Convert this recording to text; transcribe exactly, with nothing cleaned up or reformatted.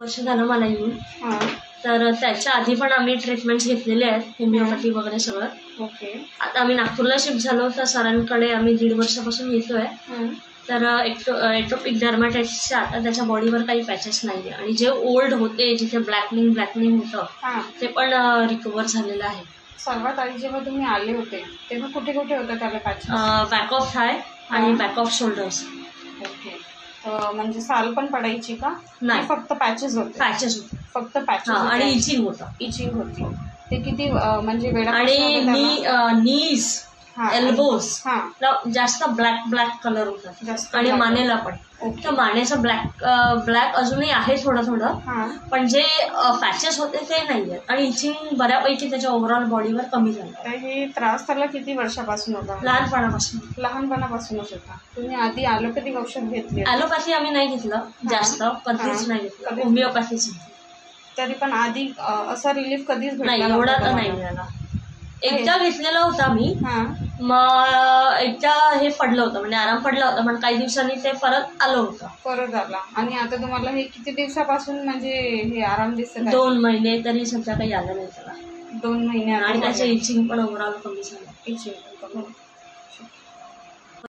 वर्ष झालं मला येऊन. हां. तर त्याच्या आधी पण आम्ही ट्रीटमेंट्स घेतलेले आहेत, होमिओपॅथी वगैरे सगळं. ओके. आता आम्ही नागपूरला शिफ्ट झालो तर सरांकडे आम्ही दीड वर्षापासून येतोय. तर एक्टो एटोपिक डर्माटायटिसच्या आता त्याच्या बॉडीवर काही पॅचेस नाही आहे आणि जे ओल्ड होते जिथे ब्लॅकनिंग ब्लॅकनिंग होतं ते पण रिकवर झालेलं आहे. सर्वात आधी जेव्हा तुम्ही आले होते तेव्हा कुठे कुठे होतं त्याला पॅचेस? बॅक ऑफ थाय आणि बॅक ऑफ शोल्डर्स. ओके. म्हणजे साल पण पडायची का? नाही, फक्त पॅचेस होते. पॅचेस होते फक्त पॅचेस आणि इचिंग होतं. इचिंग होती. ते किती म्हणजे वेळा? आणि नी नीज एल्बोज जास्त ब्लॅक ब्लॅक कलर होता आणि मानेला पण. तर मानेचं ब्लॅक ब्लॅक अजूनही आहे थोडं थोडं, पण जे पॅचेस होते ते नाही आहेत आणि इचिंग बऱ्यापैकी त्याच्या ओव्हरऑल बॉडीवर कमी झालं. हे त्रास त्याला किती वर्षापासून होता? लहानपणापासून. लहानपणापासूनच होता. तुम्ही आधी ॲलोपॅथिक औषध घेतली? ॲलोपॅथी आम्ही नाही घेतलं जास्त, कधीच नाही घेतलं. होमिओपॅथीच. तरी पण आधी असा रिलीफ कधीच नाही, एवढा तर नाही मिळाला. एकदा घेतलेला होता मी, मग एकदा हे पडलं होतं म्हणजे आराम पडला होता, पण काही दिवसांनी ते परत आलं होतं. परत आला. आणि आता तुम्हाला हे किती दिवसापासून म्हणजे हे आराम दिसत? दोन महिने तरी सध्या काही आलं नाही त्याला. दोन महिने. आणि त्याचं इचिंग पण ओव्हरऑल कमी झालं. इचिंग